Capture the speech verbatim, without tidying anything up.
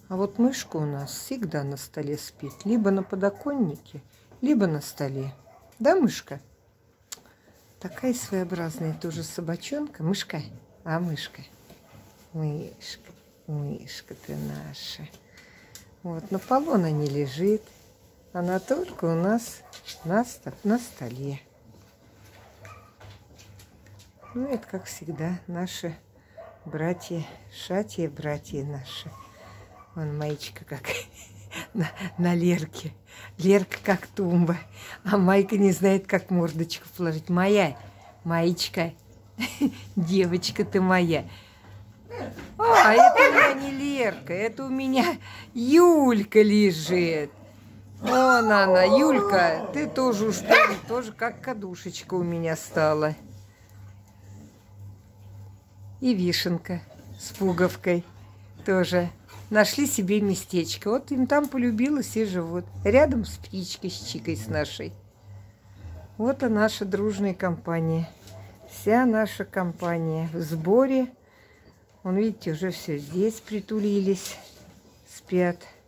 А вот мышка у нас всегда на столе спит. Либо на подоконнике, либо на столе. Да, мышка? Такая своеобразная тоже собачонка. Мышка? А, мышка? Мышка, мышка ты наша. Вот, на полу она не лежит. Она только у нас на, на столе. Ну, это, как всегда, наши братья, шатья, братья наши. Вон Маечка как на, на Лерке. Лерка как тумба. А Майка не знает, как мордочку положить. Моя, Маечка, девочка ты моя. А, это у меня не Лерка, это у меня Юлька лежит. Вон она, Юлька, ты тоже уж тоже как кадушечка у меня стала. И Вишенка с Пуговкой тоже нашли себе местечко. Вот им там полюбилось и живут. Рядом с птичкой, с Чикой, с нашей. Вот и наша дружная компания. Вся наша компания в сборе. Вон, видите, уже все здесь притулились, спят.